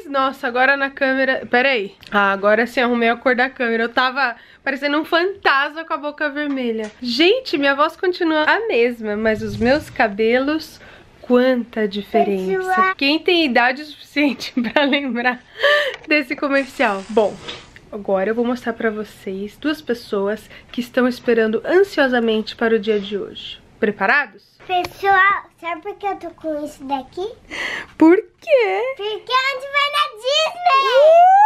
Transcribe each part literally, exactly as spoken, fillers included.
Nossa, agora na câmera... Pera aí. Ah, agora sim, arrumei a cor da câmera. Eu tava parecendo um fantasma com a boca vermelha. Gente, minha voz continua a mesma, mas os meus cabelos... Quanta diferença. Quem tem idade suficiente pra lembrar desse comercial? Bom, agora eu vou mostrar pra vocês duas pessoas que estão esperando ansiosamente para o dia de hoje. Preparados? Pessoal, sabe por que eu tô com isso daqui? Por quê? Porque a gente vai na Disney!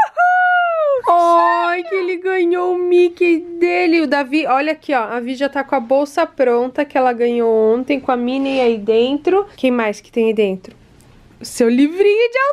Uhul! Ai, que ele ganhou o Mickey dele. O Davi, olha aqui, ó. A Vi já tá com a bolsa pronta que ela ganhou ontem, com a Minnie aí dentro. Quem mais que tem aí dentro? O seu livrinho de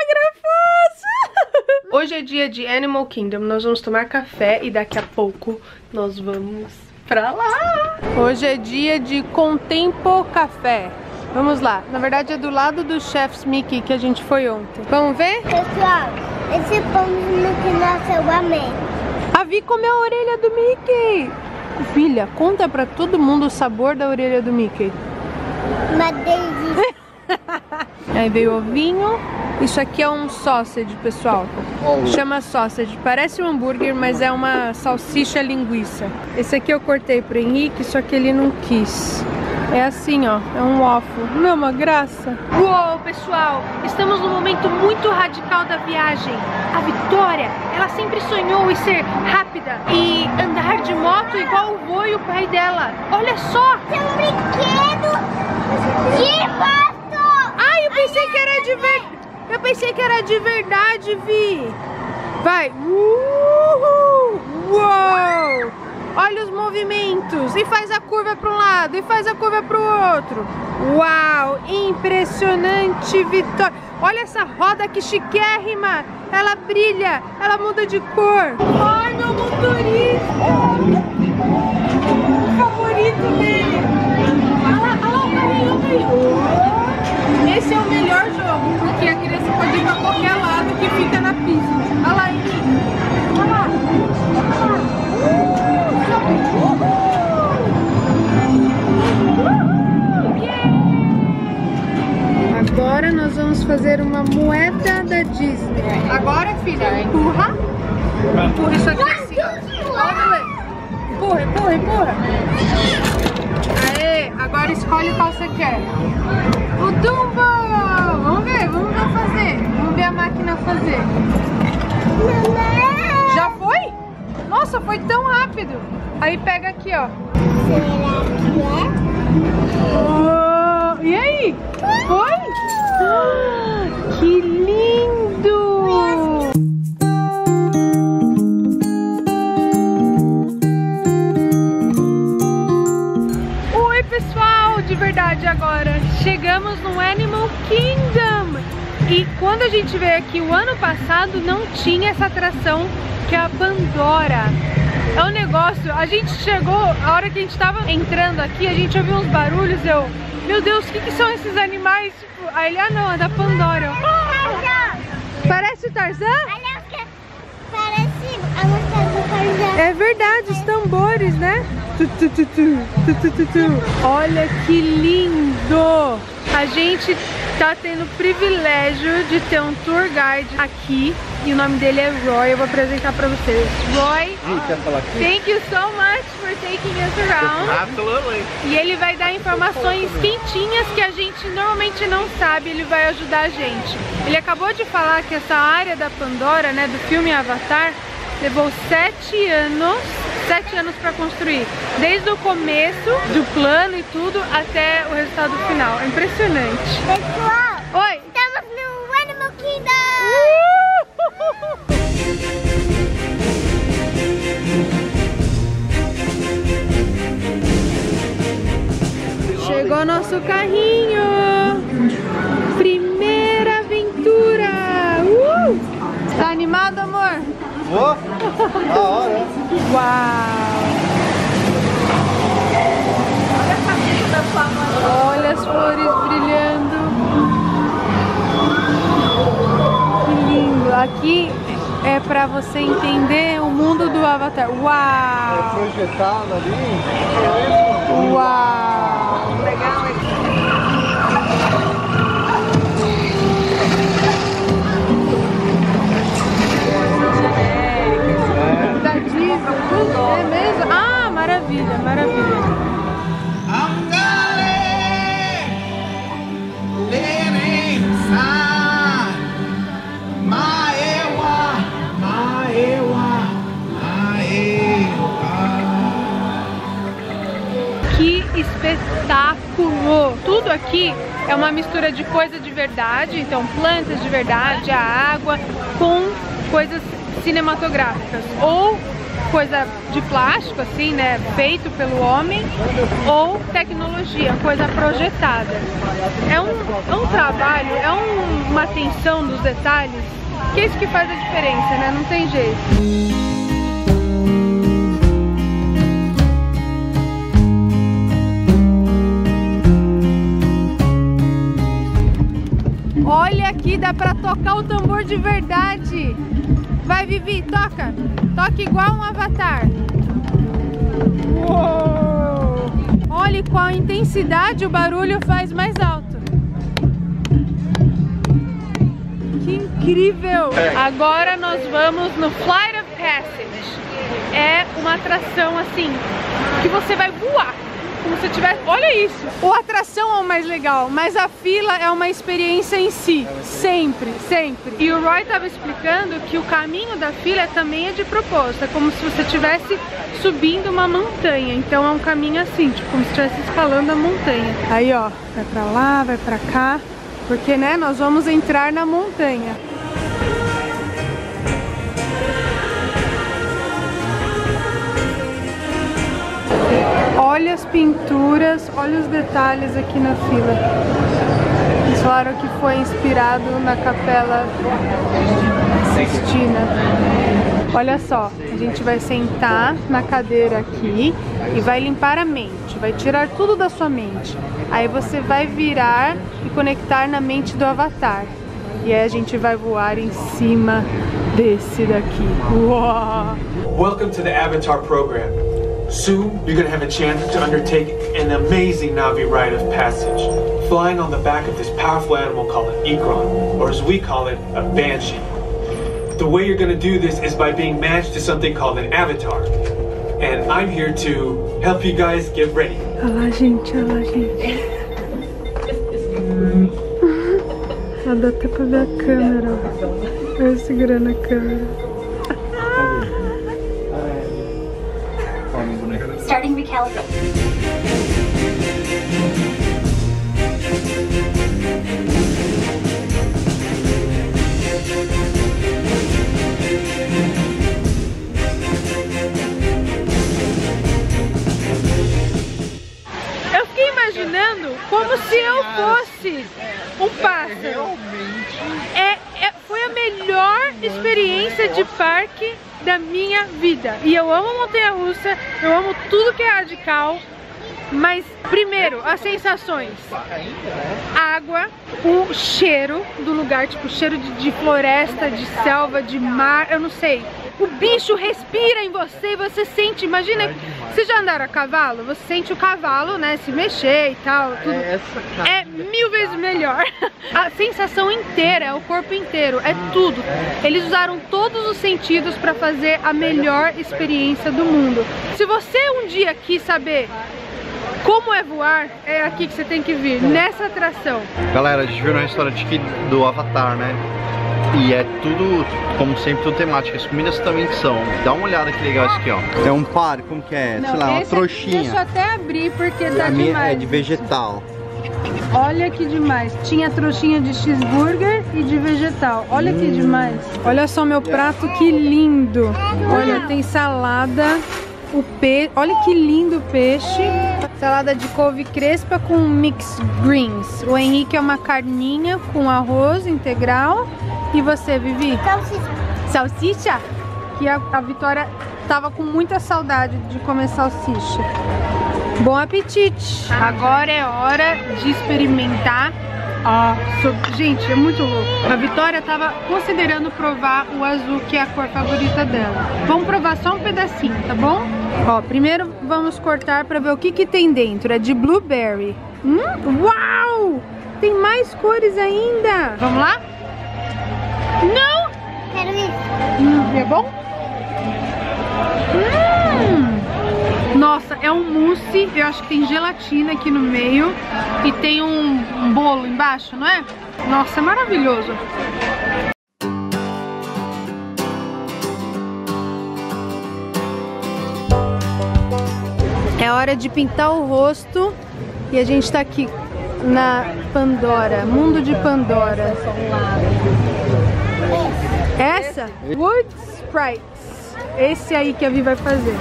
autógrafos! Hoje é dia de Animal Kingdom. Nós vamos tomar café e daqui a pouco nós vamos pra lá. Hoje é dia de Contempo Café. Vamos lá. Na verdade é do lado do Chef's Mickey que a gente foi ontem. Vamos ver? Pessoal, esse pão de Mickey, nossa, eu amei. A Vi comeu a orelha do Mickey. Filha, conta pra todo mundo o sabor da orelha do Mickey. Uma delícia. Aí veio o ovinho. Isso aqui é um sausage, pessoal. Chama sausage. Parece um hambúrguer, mas é uma salsicha linguiça. Esse aqui eu cortei pro Henrique, só que ele não quis. É assim, ó. É um waffle. Não é uma graça? Uou, pessoal! Estamos num momento muito radical da viagem. A Vitória, ela sempre sonhou em ser rápida e andar de moto igual o vô e o pai dela. Olha só! É um brinquedo de moto! Ai, eu pensei que era de verdade. Eu pensei que era de verdade, Vi. Vai. Uhul! Uou! Olha os movimentos. E faz a curva para um lado e faz a curva para o outro. Uau! Impressionante, Vitória. Olha essa roda que chiquérrima. Ela brilha. Ela muda de cor. Ai, meu motorista. O favorito dele. Olha lá, olha lá o carrinho, o carrinho. Esse é o melhor jogo, porque a criança pode ir pra qualquer lado que fica na pista. Olha lá, Henrique. Olha lá. Olha lá. Agora nós vamos fazer uma moeda da Disney. Agora, filha, empurra. Empurra isso aqui assim, ó. Olha, empurra, empurra, empurra. Aê, agora escolhe qual você quer. O Dumbo! Vamos ver, vamos ver fazer. Vamos ver a máquina fazer. Já foi? Nossa, foi tão rápido. Aí pega aqui, ó. Será que é? Oh, e aí? Foi? Ah, que lindo! Oi, pessoal! De verdade agora. Chegamos no Animal Kingdom. E quando a gente veio aqui o ano passado, não tinha essa atração que é a Pandora. É um negócio, a gente chegou, a hora que a gente tava entrando aqui, a gente ouviu uns barulhos, eu, meu Deus, o que que são esses animais? Tipo, aí ele, ah não, é da Pandora. Parece o Tarzan? Parece a música do Tarzan. É verdade, os tambores, né? Tu, tu, tu, tu, tu, tu, tu, tu. Olha que lindo! A gente tá tendo o privilégio de ter um tour guide aqui e o nome dele é Roy. Eu vou apresentar pra vocês. Roy, Quer falar aqui? thank you so much for taking us around. Absolutely. E ele vai dar informações quentinhas que a gente normalmente não sabe, ele vai ajudar a gente. Ele acabou de falar que essa área da Pandora, né, do filme Avatar, levou sete anos, sete anos para construir. Desde o começo do plano e tudo até o resultado final. É impressionante. Pessoal, Oi! estamos no Animal Kingdom! Chegou nosso carrinho! Primeira aventura! Uh! Tá animado, amor? Vou? Da hora. Uau! Olha as flores brilhando. Que lindo! Aqui é pra você entender o mundo do Avatar. Uau! É projetado ali. Uau! Legal, hein? tudo aqui é uma mistura de coisa de verdade, então plantas de verdade, a água, com coisas cinematográficas, ou coisa de plástico, assim, né, feito pelo homem, ou tecnologia, coisa projetada. É um, é um trabalho, é um, uma atenção dos detalhes, que é isso que faz a diferença, né, não tem jeito. Olha aqui, dá pra tocar o tambor de verdade. Vai, Vivi, toca. Toca igual um avatar. Uou! Olha com a intensidade o barulho faz mais alto. Que incrível! Agora nós vamos no Flight of Passage. É uma atração assim, que você vai voar. Como se tivesse... Olha isso! O atração é o mais legal, mas a fila é uma experiência em si. Sempre, sempre. E o Roy estava explicando que o caminho da fila também é de propósito. É como se você estivesse subindo uma montanha. Então é um caminho assim, tipo, como se estivesse escalando a montanha. Aí, ó, vai pra lá, vai pra cá. Porque, né, nós vamos entrar na montanha. Olha as pinturas, olha os detalhes aqui na fila. Eles falaram que foi inspirado na Capela Sistina. Olha só, a gente vai sentar na cadeira aqui e vai limpar a mente, vai tirar tudo da sua mente. Aí você vai virar e conectar na mente do Avatar. E aí a gente vai voar em cima desse daqui. Uau! Welcome to the Avatar program. Soon, you're going to have a chance to undertake an amazing Na'vi rite of passage, flying on the back of this powerful animal called an Ikron, or as we call it, a Banshee. The way you're going to do this is by being matched to something called an avatar, and I'm here to help you guys get ready. Olha lá, gente, olha lá, gente. Ela dá até pra ver a câmera, ó. Eu segurando a câmera. Starting recalibrate. Eu fiquei imaginando como se eu fosse um pássaro. É, é, foi a melhor experiência de parque da minha vida. E eu amo montanha-russa, eu amo tudo que é radical. Mas primeiro, as sensações. Água, o cheiro do lugar, tipo cheiro de, de floresta, de selva, de mar, eu não sei. O bicho respira em você e você sente, imagina, vocês já andaram a cavalo? Você sente o cavalo, né, se mexer e tal, tudo. É mil vezes melhor. A sensação inteira, é o corpo inteiro, é tudo. Eles usaram todos os sentidos para fazer a melhor experiência do mundo. Se você um dia quis saber como é voar, é aqui que você tem que vir, nessa atração. Galera, a gente viu no restaurante aqui do Avatar, né? E é tudo, como sempre, tudo temático. As comidas também são. Dá uma olhada que legal isso aqui, ó. É um par, como que é? Não, sei lá, uma esse, trouxinha. Deixa eu até abrir porque tá A minha demais. é de vegetal. Olha que demais. Tinha trouxinha de cheeseburger e de vegetal. Olha hum. que demais. Olha só meu prato, que lindo. Olha, tem salada, o peixe. Olha que lindo o peixe. Salada de couve crespa com mixed greens. O Henrique é uma carninha com arroz integral. E você, Vivi? Salsicha. Salsicha? Que a, a Vitória tava com muita saudade de comer salsicha. Bom apetite! Agora é hora de experimentar. Ah, so... Gente, é muito louco. A Vitória tava considerando provar o azul, que é a cor favorita dela. Vamos provar só um pedacinho, tá bom? Ó, primeiro vamos cortar pra ver o que que tem dentro. É de blueberry. Hum, uau! Tem mais cores ainda. Vamos lá? Não! Quero isso. Hum, é bom? Hum. Nossa, é um mousse. Eu acho que tem gelatina aqui no meio. E tem um bolo embaixo, não é? Nossa, é maravilhoso. É hora de pintar o rosto. E a gente tá aqui na Pandora, mundo de Pandora. Essa? Wood Sprites. Esse aí que a Vi vai fazer.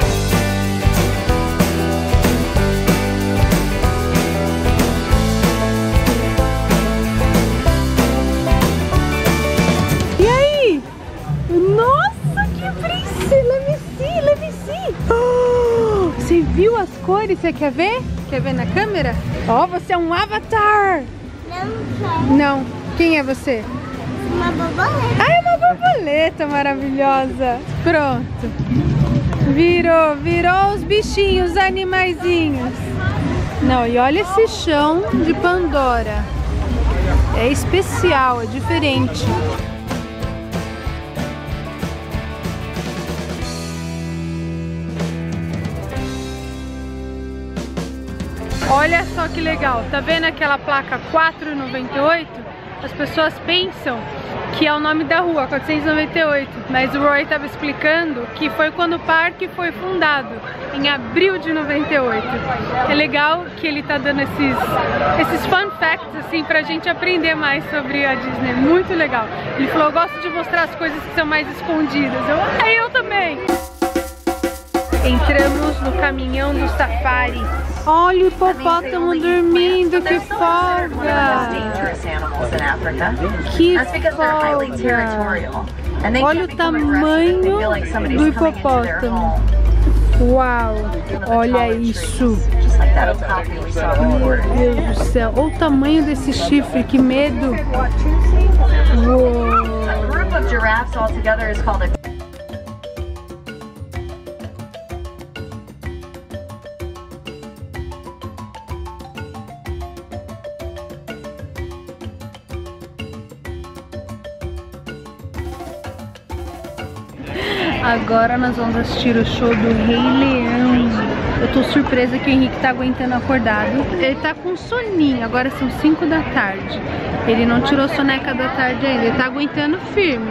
E aí? Nossa, que princesa! Let me see, let me see. Oh, você viu as cores? Você quer ver? Quer ver na câmera? Ó, oh, você é um avatar! Não quero. Não. Quem é você? Uma borboleta. Ah, é uma borboleta maravilhosa. Pronto. Virou, virou os bichinhos, os animaizinhos. Não, e olha esse chão de Pandora. É especial, é diferente. Olha só que legal, tá vendo aquela placa quatro e noventa e oito? As pessoas pensam que é o nome da rua, quatrocentos e noventa e oito, mas o Roy estava explicando que foi quando o parque foi fundado, em abril de noventa e oito. É legal que ele tá dando esses, esses fun facts assim pra gente aprender mais sobre a Disney, muito legal. Ele falou, eu gosto de mostrar as coisas que são mais escondidas. Eu, ah, eu também! Entramos no caminhão do safari. Olha o hipopótamo dormindo, que folga! Que folga! Olha o tamanho do hipopótamo. Uau! Olha isso! Meu Deus do céu! Olha o tamanho desse chifre, que medo! Uou! Agora nós vamos assistir o show do Rei Leão. Eu tô surpresa que o Henrique tá aguentando acordado. Ele tá com soninho, agora são cinco da tarde. Ele não tirou soneca da tarde ainda, ele tá aguentando firme.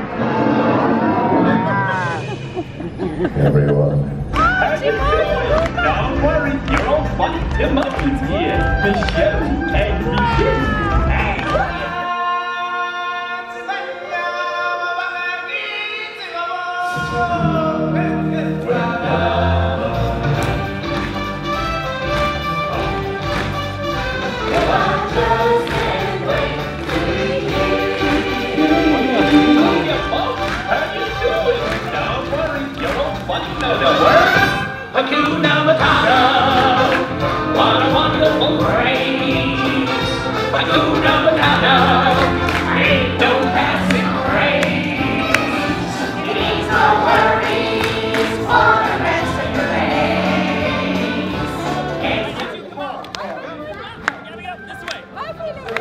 Hakuna Matata, what a wonderful phrase. Hakuna Matata, ain't no passing craze. It means no worries for the rest of your days. Come on, gotta get up this way. Right,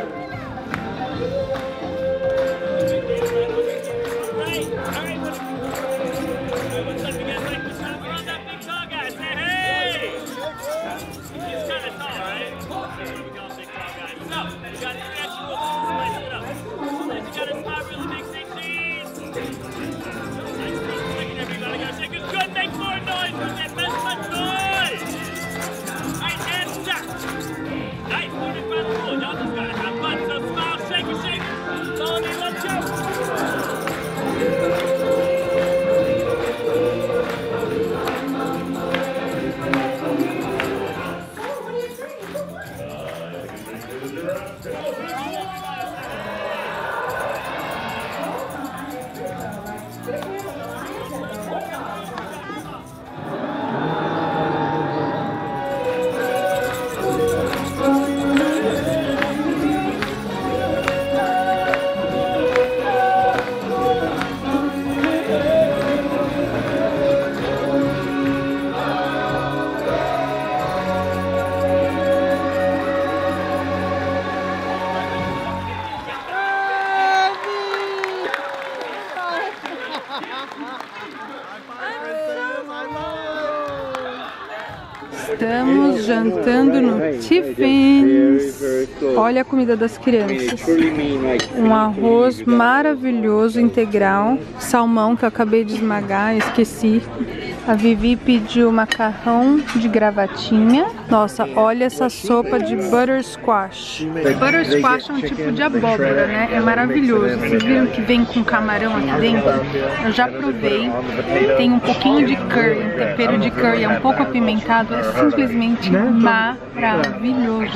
all right, what's up, you guys like to stop around that big tall guy? Say hey! He's kind of tall, right? Yeah, we call him big tall guy. So, we got a statue of him. Spice it up. We got a smile, really big, say cheese. Nice looking, everybody. Gotta say good, good, make more noise with that best much noise. Right, and stop. Nice, doing it by the rule. Y'all just gotta have fun. So, smile, shake it, shake it. Melody, let's go. Estamos jantando no Tiffins. Olha a comida das crianças. Um arroz maravilhoso, integral. Salmão que eu acabei de esmagar, esqueci. A Vivi pediu macarrão de gravatinha. Nossa, olha essa sopa de butter squash. Butter squash é um tipo de abóbora, né? É maravilhoso. Vocês viram que vem com camarão aqui dentro? Eu já provei. Tem um pouquinho de curry, um tempero de curry, é um pouco apimentado. É simplesmente maravilhoso.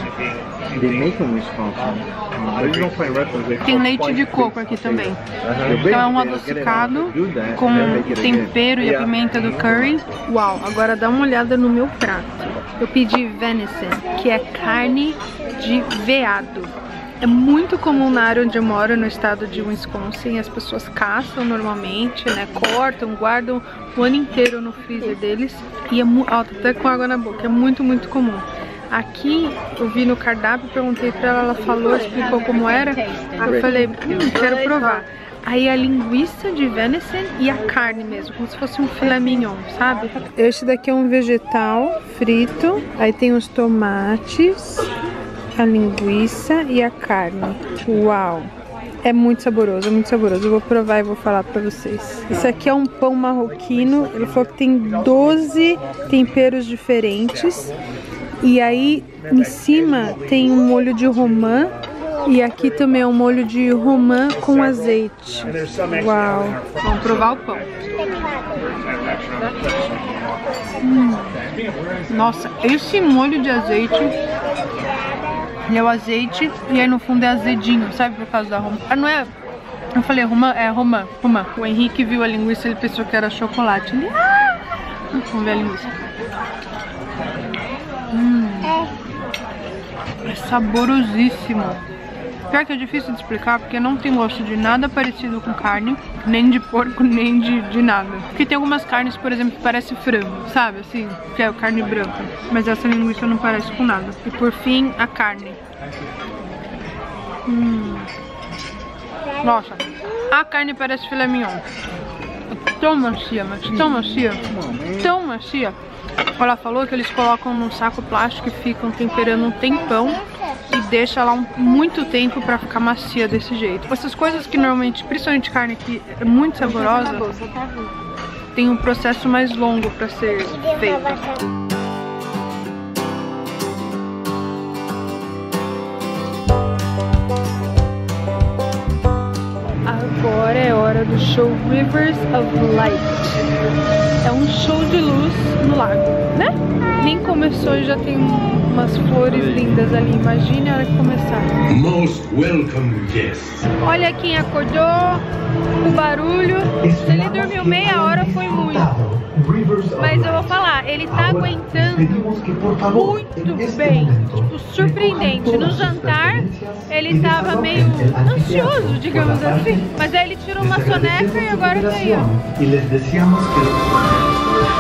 Tem leite de coco aqui também. Então é um adocicado com tempero e a pimenta do curry. Uau, agora dá uma olhada no meu prato. Eu pedi venison, que é carne de veado. É muito comum na área onde eu moro, no estado de Wisconsin. As pessoas caçam normalmente, né? Cortam, guardam o ano inteiro no freezer deles. E é muito... Ó, tô até com água na boca. É muito, muito comum. Aqui eu vi no cardápio, perguntei pra ela, ela falou, explicou como era. Eu falei, hum, quero provar. Aí a linguiça de venison e a carne mesmo, como se fosse um filé mignon, sabe? Este daqui é um vegetal frito. Aí tem os tomates, a linguiça e a carne. Uau! É muito saboroso, é muito saboroso. Eu vou provar e vou falar pra vocês. Esse aqui é um pão marroquino. Ele falou que tem doze temperos diferentes. E aí, em cima, tem um molho de romã. E aqui também é um molho de romã com azeite. Uau! Vamos provar o pão. Hum. Nossa, esse molho de azeite... Ele é o azeite e aí no fundo é azedinho, sabe? Por causa da romã. Ah, não é... Eu falei romã? É romã, romã. O Henrique viu a linguiça, ele pensou que era chocolate. Ele... Ah! Vamos ver a linguiça. Hum. É saborosíssimo. Pior que é difícil de explicar porque não tem gosto de nada parecido com carne, nem de porco, nem de, de nada. Porque tem algumas carnes, por exemplo, que parece frango, sabe? Assim, que é carne branca. Mas essa linguiça não parece com nada. E por fim, a carne. Hum. Nossa, a carne parece filé mignon. É tão macia, mas tão macia. Tão macia. Ela falou que eles colocam num saco plástico e ficam temperando um tempão e deixa lá um, muito tempo pra ficar macia desse jeito. Essas coisas que normalmente, principalmente carne que é muito saborosa, tem um processo mais longo pra ser feito. Agora é hora do show Rivers of Light. É um show de luz no lago, né? Nem começou e já tem umas flores lindas ali. Imagine a hora que começar. Most welcome guests. Olha quem acordou, o barulho. Se ele dormiu meia hora foi muito. Mas eu vou falar, ele tá aguentando muito bem. Tipo, surpreendente. No jantar, ele tava meio ansioso, digamos assim. Mas aí ele tirou uma soneca e agora tá aí, ó. E les decíamos que...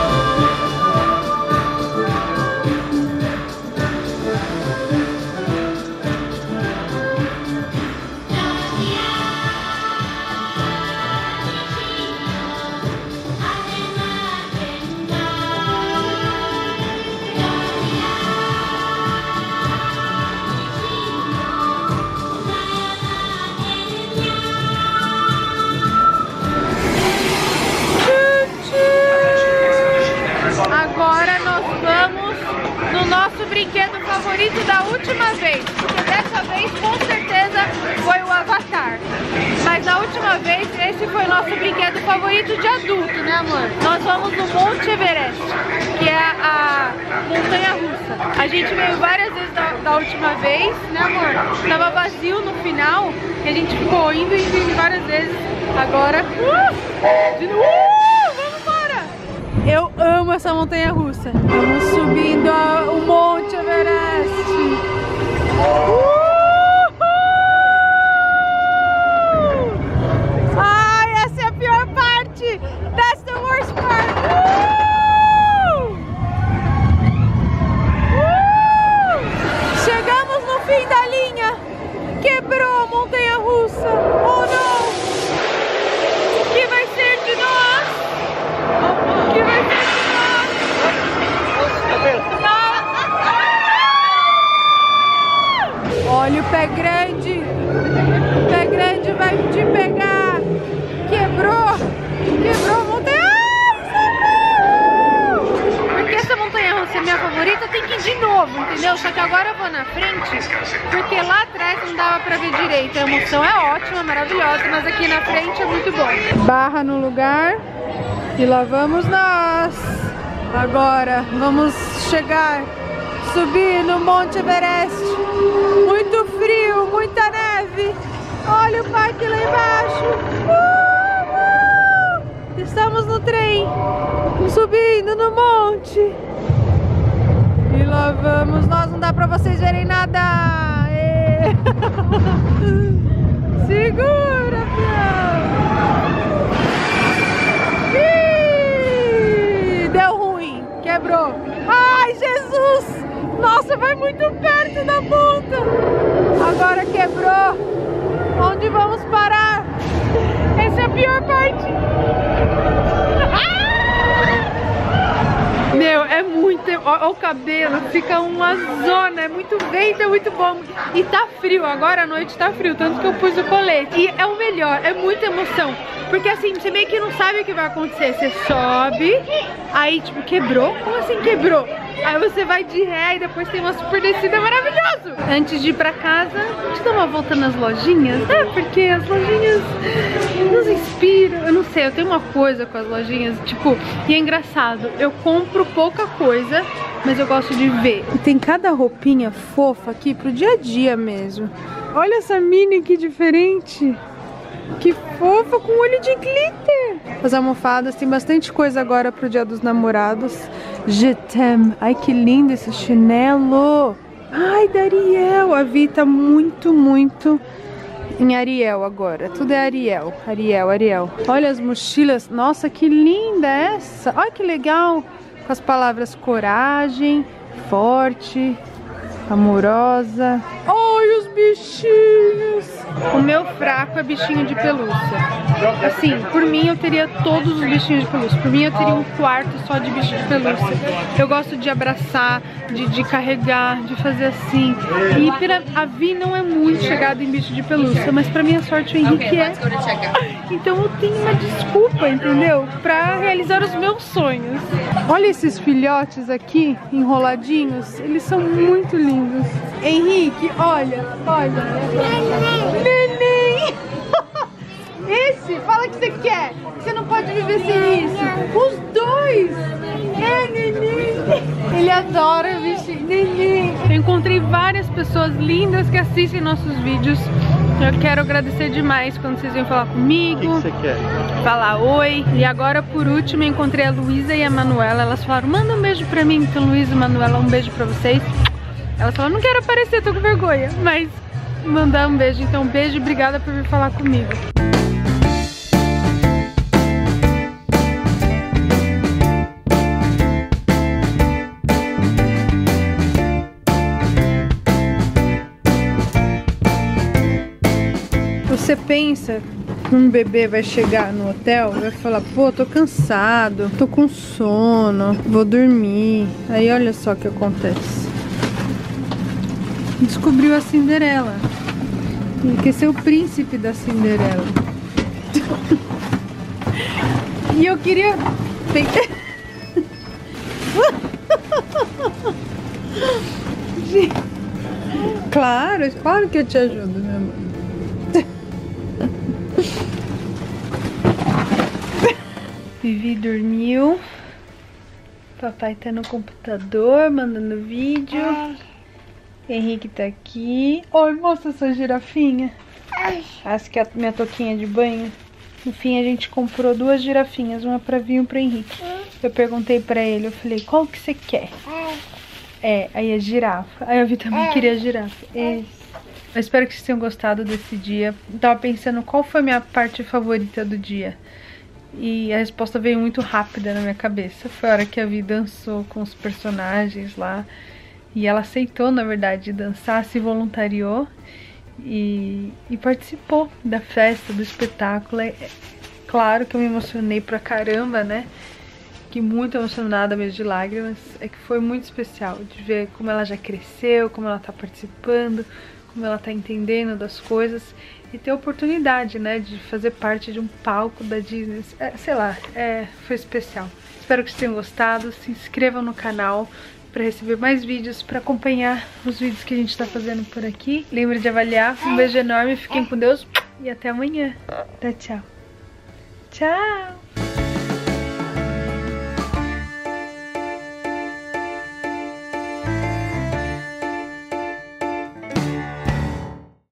Brinquedo favorito da última vez, porque dessa vez com certeza foi o Avatar, mas da última vez esse foi o nosso brinquedo favorito de adulto, né amor? Nós vamos no Monte Everest, que é a montanha russa. A gente veio várias vezes da, da última vez, né amor? Tava vazio no final e a gente ficou indo e indo várias vezes. Agora, uh, de, uh, vamos embora! Eu amo essa montanha russa. Vamos subindo a, o Monte Everest. Uh! Ai, essa é a pior parte. That's the worst part. Uh! Uh! Chegamos no fim da linha. Quebrou a montanha russa. Oh não! O que vai ser de nós? O que vai ser de nós? Não! entendeu? Só que agora eu vou na frente, porque lá atrás não dava pra ver direito. A emoção é ótima, maravilhosa, mas aqui na frente é muito bom. Barra no lugar e lá vamos nós. Agora vamos chegar, subir no Monte Everest. Muito frio, muita neve. Olha o parque lá embaixo. Uh, uh. Estamos no trem, subindo no monte. E lá vamos nós, não dá pra vocês verem nada. E... Segura, fião. Ih, deu ruim, quebrou. Ai, Jesus! Nossa, vai muito perto da ponta. Agora quebrou. Onde vamos parar? Essa é a pior parte. Meu, é muito... Olha o cabelo, fica uma zona, é muito vento, é muito bom. E tá frio, agora à noite tá frio, tanto que eu pus o colete. E é o melhor, é muita emoção. Porque assim, você meio que não sabe o que vai acontecer. Você sobe, aí tipo, quebrou? Como assim quebrou? Aí você vai de ré e depois tem uma super descida, maravilhoso! Antes de ir pra casa, a gente dá uma volta nas lojinhas, né? Porque as lojinhas nos inspiram. Eu não sei, eu tenho uma coisa com as lojinhas, tipo, e é engraçado. Eu compro pouca coisa, mas eu gosto de ver. E tem cada roupinha fofa aqui pro dia a dia mesmo. Olha essa mini que diferente! Que fofa, com olho de glitter. As almofadas, tem bastante coisa agora pro Dia dos Namorados. Je t'aime. Ai, que lindo esse chinelo. Ai, da Ariel. A Vi tá muito, muito em Ariel agora. Tudo é Ariel. Ariel, Ariel. Olha as mochilas. Nossa, que linda essa. Olha que legal. Com as palavras coragem, forte, amorosa. Ai, os bichinhos. O meu fraco é bichinho de pelúcia. Assim, por mim eu teria todos os bichinhos de pelúcia. Por mim eu teria um quarto só de bichinho de pelúcia. Eu gosto de abraçar, de, de carregar, de fazer assim. E pra, a Vi não é muito chegada em bicho de pelúcia, mas pra minha sorte o Henrique é. Então eu tenho uma desculpa, entendeu? Pra realizar os meus sonhos. Olha esses filhotes aqui, enroladinhos. Eles são muito lindos. Henrique, olha, olha. Neném! Esse, fala que você quer. Você não pode viver sem isso. Os dois! É, neném! Ele adora bichinho. Neném! Eu encontrei várias pessoas lindas que assistem nossos vídeos. Eu quero agradecer demais quando vocês vêm falar comigo. O que, que você quer? Falar oi. E agora, por último, eu encontrei a Luísa e a Manuela. Elas falaram, manda um beijo pra mim. Então, Luísa e Manuela, um beijo pra vocês. Elas falaram, não quero aparecer, tô com vergonha. Mas mandar um beijo. Então, um beijo e obrigada por vir falar comigo. Você pensa que um bebê vai chegar no hotel e vai falar, pô, tô cansado, tô com sono, vou dormir. Aí olha só o que acontece. Descobriu a Cinderela. Ele quer ser o príncipe da Cinderela. E eu queria... Claro, claro que eu te ajudo, meu amor. Vivi dormiu. Papai tá no computador, mandando vídeo. Henrique tá aqui. Oi, mostra sua girafinha. Essa que é a minha toquinha de banho. No fim a gente comprou duas girafinhas, uma pra Vi e uma pra Henrique. Eu perguntei pra ele, eu falei, qual que você quer? É, aí a girafa. Aí a Vi também queria a girafa. É. Eu espero que vocês tenham gostado desse dia. Eu tava pensando qual foi a minha parte favorita do dia. E a resposta veio muito rápida na minha cabeça. Foi a hora que a Vi dançou com os personagens lá. E ela aceitou, na verdade, dançar, se voluntariou e, e participou da festa, do espetáculo. É, é, claro que eu me emocionei pra caramba, né? Fiquei muito emocionada, mesmo de lágrimas. É que foi muito especial de ver como ela já cresceu, como ela tá participando, como ela tá entendendo das coisas. E ter a oportunidade, né, de fazer parte de um palco da Disney. É, sei lá, é, foi especial. Espero que vocês tenham gostado. Se inscrevam no canal, pra receber mais vídeos, pra acompanhar os vídeos que a gente tá fazendo por aqui. Lembra de avaliar. Um beijo enorme, fiquem com Deus e até amanhã. Tchau, tchau. Tchau!